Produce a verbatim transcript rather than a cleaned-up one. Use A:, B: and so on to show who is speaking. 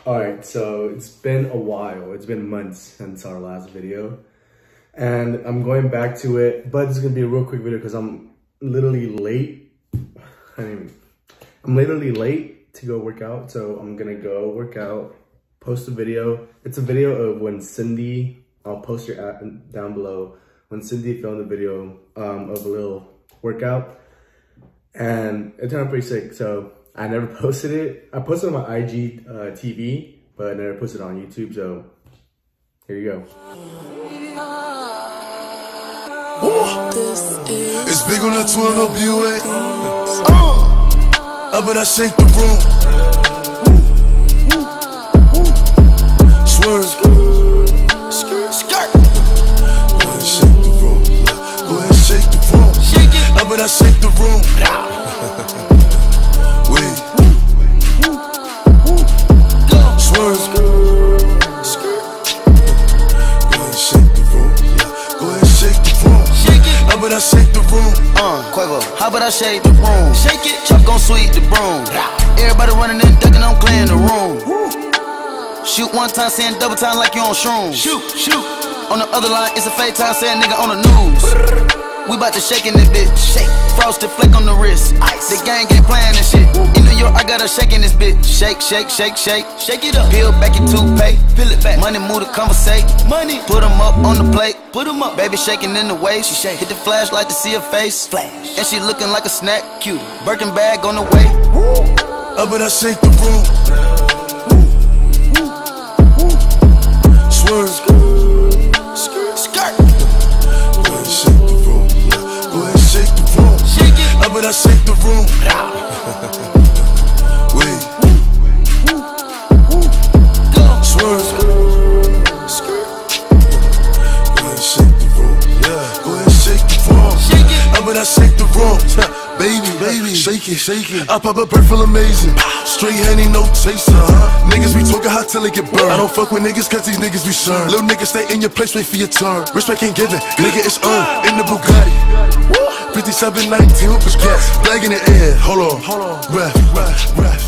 A: Alright, so it's been a while. It's been months since our last video. And I'm going back to it, but it's gonna be a real quick video because I'm literally late. I mean, I'm literally late to go work out. So I'm gonna go work out, post a video. It's a video of when Cindy, I'll post your app down below, when Cindy filmed a video um, of a little workout. And it turned out pretty sick. So I never posted it. I posted it on my I G uh, T V, but I never posted it on YouTube. So here you go.
B: It's big on that twin up you ain't. Uh, I bet I shake the room. Swerve. Skirt. Skirt. Go ahead and shake the room. Go ahead and shake the room. Shake it. I bet I shake the room. Wait. Swerve. Skirt. Go ahead and shake the room. Go ahead and shake the room. How about I shake the room? Uh, Quavo, how about I shake the room? Shake it, Chuck gon' sweep the broom. Everybody running and ducking, I'm clearing the room. Shoot one time, saying double time like you on shrooms. Shoot, shoot. On the other line, it's a fake time, saying nigga on the news. We bout to shake in this bitch. Shake. Frosted flick on the wrist. Ice. The gang ain't playing this shit. In New York, I got a shake in this bitch. Shake, shake, shake, shake. Shake it up. Peel back your toothpaste. Peel it back. Money move to conversate. Money. Put them up on the plate. Put them up. Baby shaking in the waist. She shake. Hit the flashlight to see her face. Flash. And she looking like a snack. Cute. Birkin bag on the way. I bet I shake the room. Swerve. Skirt. Skirt. Go ahead and shake the room. Go ahead and shake the room. Shake it. I bet I shake the room. Wait. Swerve. Skirt. Go ahead and shake the room. Yeah. Go ahead and shake the room. Shake it. I bet I shake the room. Baby, baby, shake it, shake it. I pop a bird feel amazing. Straight honey, no chaser. Uh-huh. Niggas be talking hot till it get burned. I don't fuck with niggas cause these niggas be sure. Little niggas stay in your place, wait for your turn. Respect ain't given, nigga it's earned. In the Bugatti fifty-seven nineteen with the gas. Flag in the air, hold on, hold on. Ref, ref, ref.